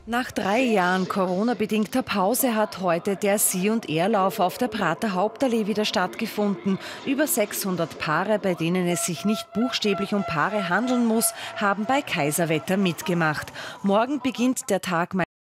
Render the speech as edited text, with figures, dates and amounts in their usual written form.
Nach 3 Jahren Corona-bedingter Pause hat heute der Sie- und Erlauf auf der Prater Hauptallee wieder stattgefunden. Über 600 Paare, bei denen es sich nicht buchstäblich um Paare handeln muss, haben bei Kaiserwetter mitgemacht. Morgen beginnt der Tag